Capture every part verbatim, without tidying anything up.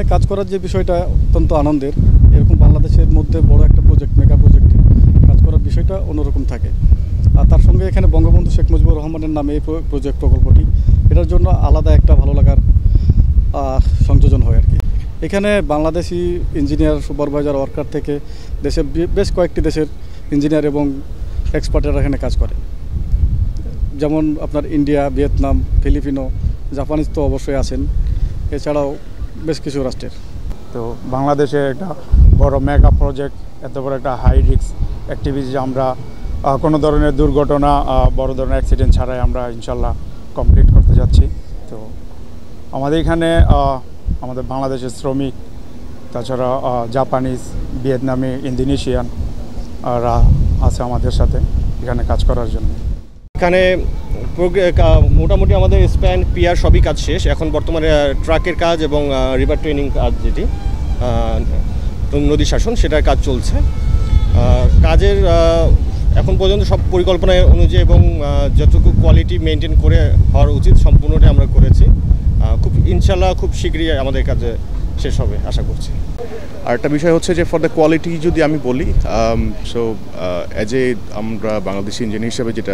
কাজ করার যে বিষয়টা অত্যন্ত আনন্দের, এরকম বাংলাদেশের মধ্যে বড় একটা প্রজেক্ট, মেগা প্রজেক্টে কাজ করার বিষয়টা অন্যরকম থাকে। আর তার সঙ্গে এখানে বঙ্গবন্ধু শেখ মুজিবুর রহমানের নামে এই প্রজেক্ট প্রকল্পটি, এটার জন্য আলাদা একটা ভালো লাগার সংযোজন হয় আর কি। এখানে বাংলাদেশি ইঞ্জিনিয়ার, সুপারভাইজার, ওয়ার্কার থেকে দেশের বেশ কয়েকটি দেশের ইঞ্জিনিয়ার এবং এক্সপার্টেরা এখানে কাজ করে, যেমন আপনার ইন্ডিয়া, ভিয়েতনাম, ফিলিপিনো, জাপানিজ তো অবশ্যই আছেন, এছাড়াও বেশ কিছু রাষ্ট্রের। তো বাংলাদেশে একটা বড় মেগা প্রজেক্ট, এত বড় একটা হাই রিস্ক অ্যাক্টিভিটি আমরা কোনো ধরনের দুর্ঘটনা, বড় ধরনের অ্যাক্সিডেন্ট ছাড়াই আমরা ইনশাল্লাহ কমপ্লিট করতে যাচ্ছি। তো আমাদের এখানে আমাদের বাংলাদেশের শ্রমিক, তাছাড়া জাপানিজ, ভিয়েতনামি, ইন্দোনেশিয়ান রা আছে আমাদের সাথে এখানে কাজ করার জন্য। এখানে মোটামুটি আমাদের স্প্যান, পিয়ার সবই কাজ শেষ। এখন বর্তমানে ট্রাকের কাজ এবং রিভার ট্রেনিং কাজ, যেটি নদী শাসন, সেটার কাজ চলছে। কাজের এখন পর্যন্ত সব পরিকল্পনা অনুযায়ী এবং যতটুকু কোয়ালিটি মেনটেন করে হওয়ার উচিত সম্পূর্ণটাই আমরা করেছি। খুব ইনশাল্লাহ খুব শীঘ্রই আমাদের কাজে শেষ হবে আশা করছি। আর একটা বিষয় হচ্ছে যে ফর দ্য কোয়ালিটি যদি আমি বলি, সো অ্যাজ এ আমরা বাংলাদেশি ইঞ্জিনিয়ার হিসেবে যেটা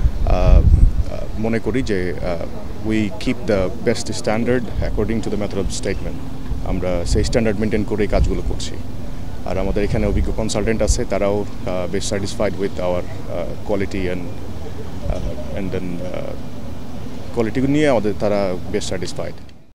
মনে করি যে we keep the best standard according to the method of statement. আমরা সেই স্ট্যান্ডার্ড মেনটেন করে কাজগুলো করছি। আর আমাদের এখানে অভিজ্ঞ কনসালটেন্ট আছে, তারাও বেশ satisfied with our quality and and then quality নিয়ে আমাদের তারা বেশ স্যাটিসফাইড।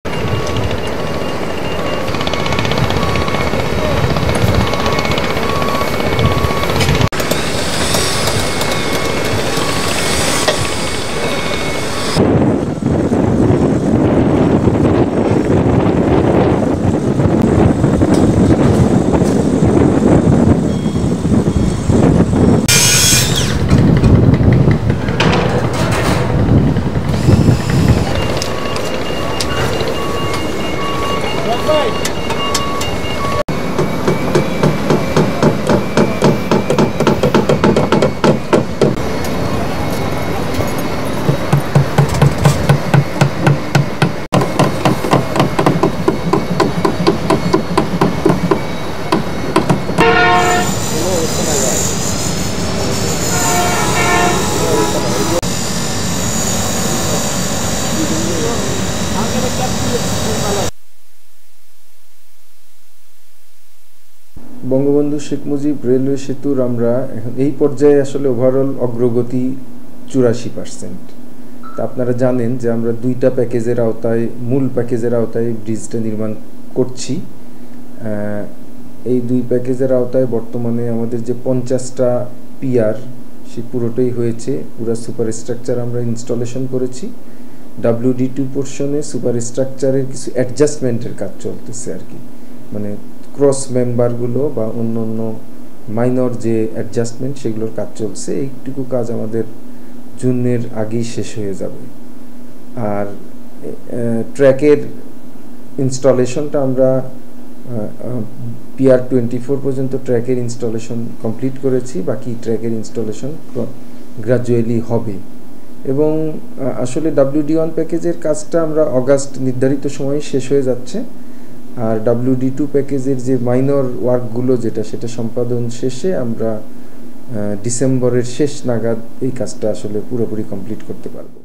বঙ্গবন্ধু শেখ মুজিব রেলওয়ে সেতুর আমরা এখন এই পর্যায়ে আসলে ওভারঅল অগ্রগতি চুরাশি পার্সেন্ট। তা আপনারা জানেন যে আমরা দুইটা প্যাকেজের আওতায়, মূল প্যাকেজের আওতায় ব্রিজটা নির্মাণ করছি। এই দুই প্যাকেজের আওতায় বর্তমানে আমাদের যে পঞ্চাশটা পিয়ার, সে পুরোটাই হয়েছে। পুরো সুপার স্ট্রাকচার আমরা ইনস্টলেশন করেছি। ডাব্লিউডি টু পোর্শনে সুপার স্ট্রাকচারের কিছু অ্যাডজাস্টমেন্টের কাজ চলতেছে আর কি, মানে ক্রস মেম্বারগুলো বা অন্য অন্য মাইনর যে অ্যাডজাস্টমেন্ট, সেগুলোর কাজ চলছে। এইটুকু কাজ আমাদের জুনের আগেই শেষ হয়ে যাবে। আর ট্র্যাকের ইনস্টলেশনটা আমরা পিআর টোয়েন্টি ফোর পর্যন্ত ট্র্যাকের ইনস্টলেশন কমপ্লিট করেছি। বাকি ট্র্যাকের ইনস্টলেশন গ্রাজুয়ালি হবে। এবং আসলে ডাব্লিউডি ওয়ান প্যাকেজের কাজটা আমরা অগাস্ট নির্ধারিত সময়ে শেষ হয়ে যাচ্ছে। আর ডাব্লিউডি টু প্যাকেজের যে মাইনর ওয়ার্কগুলো যেটা, সেটা সম্পাদন শেষে আমরা ডিসেম্বরের শেষ নাগাদ এই কাজটা আসলে পুরোপুরি কমপ্লিট করতে পারবো।